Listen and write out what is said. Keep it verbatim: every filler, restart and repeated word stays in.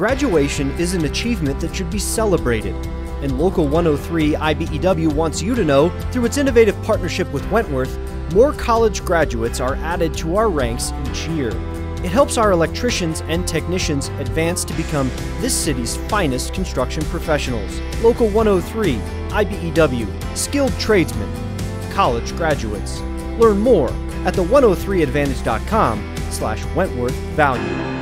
Graduation is an achievement that should be celebrated, and Local one oh three I B E W wants you to know, through its innovative partnership with Wentworth, more college graduates are added to our ranks each year. It helps our electricians and technicians advance to become this city's finest construction professionals. Local one oh three I B E W, skilled tradesmen, college graduates. Learn more at the one oh three advantage dot com slash Wentworth value.